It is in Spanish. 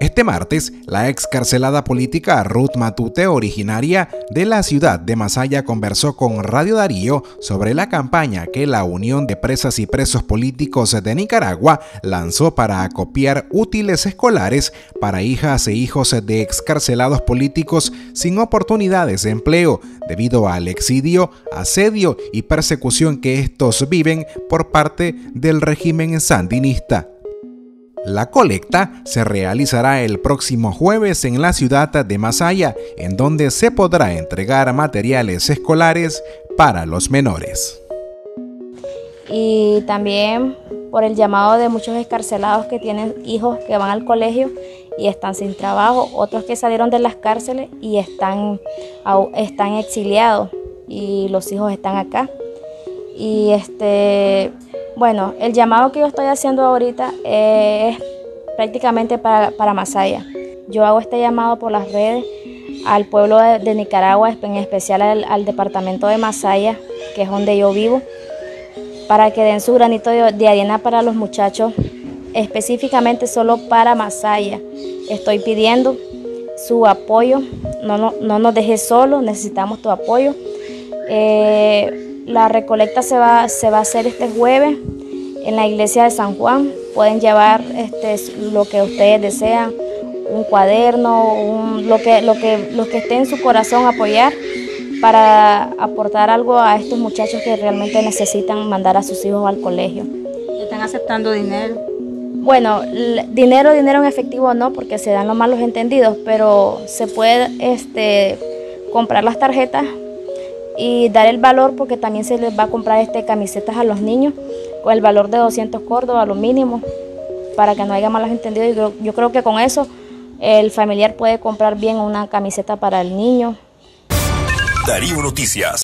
Este martes, la excarcelada política Ruth Matute, originaria de la ciudad de Masaya, conversó con Radio Darío sobre la campaña que la Unión de Presas y Presos Políticos de Nicaragua lanzó para acopiar útiles escolares para hijas e hijos de excarcelados políticos sin oportunidades de empleo, debido al exilio, asedio y persecución que estos viven por parte del régimen sandinista. La colecta se realizará el próximo jueves en la ciudad de Masaya, en donde se podrá entregar materiales escolares para los menores. Y también por el llamado de muchos excarcelados que tienen hijos que van al colegio y están sin trabajo, otros que salieron de las cárceles y están exiliados y los hijos están acá. Y bueno, el llamado que yo estoy haciendo ahorita es prácticamente para Masaya. Yo hago este llamado por las redes al pueblo de Nicaragua, en especial al departamento de Masaya, que es donde yo vivo, para que den su granito de arena para los muchachos, específicamente solo para Masaya. Estoy pidiendo su apoyo, no nos dejes solos, necesitamos tu apoyo. La recolecta se va a hacer este jueves en la iglesia de San Juan. Pueden llevar lo que ustedes desean, un cuaderno, lo que esté en su corazón, apoyar para aportar algo a estos muchachos que realmente necesitan mandar a sus hijos al colegio. ¿Están aceptando dinero? Bueno, dinero en efectivo no, porque se dan los malos entendidos, pero se puede comprar las tarjetas y dar el valor, porque también se les va a comprar camisetas a los niños con el valor de 200 córdobas, lo mínimo, para que no haya malos entendidos. Yo creo que con eso el familiar puede comprar bien una camiseta para el niño. Darío Noticias.